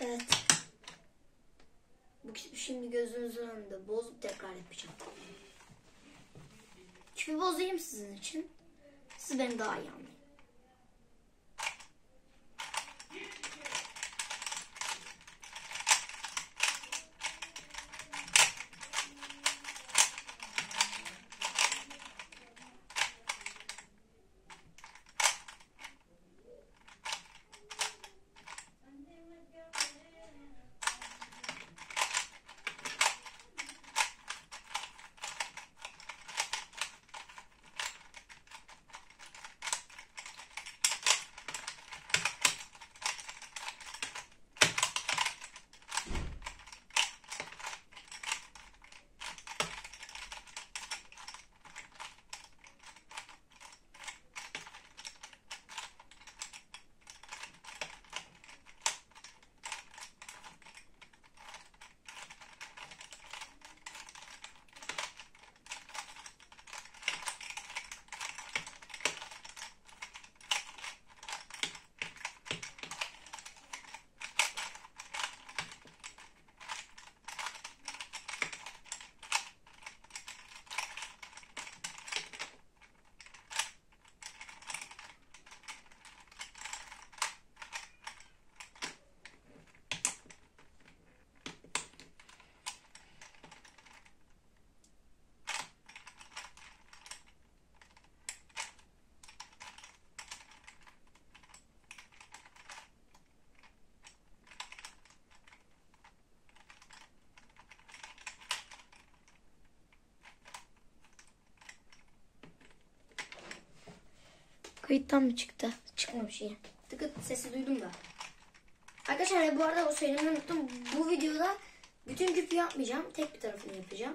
Evet. Bu şimdi gözünüzün önünde bozup tekrar yapacağım. Çünkü bozayım sizin için. Siz beni daha iyi anlayın. Kayıttan mı çıktı? Çıkmamış iyi. Tıkıt sesi duydum da. Arkadaşlar bu arada o söylemeyi unuttum. Bu videoda bütün küpü yapmayacağım. Tek bir tarafını yapacağım.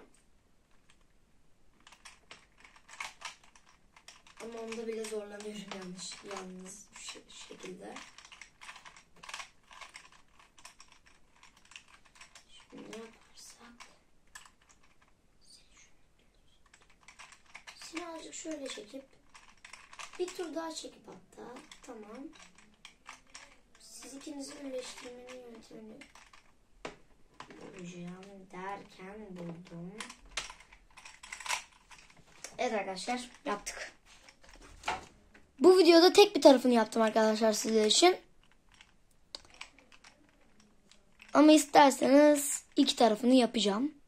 Ama onda bile zorlanıyorum yalnız şekilde. Şimdi ne yaparsak? Seni azıcık şöyle çekip bir tur daha çekip hatta. Tamam. Siz ikinizin birleştirmenin yöntemini bulacağım derken buldum. Evet arkadaşlar yaptık. Bu videoda tek bir tarafını yaptım arkadaşlar sizler için. Ama isterseniz iki tarafını yapacağım.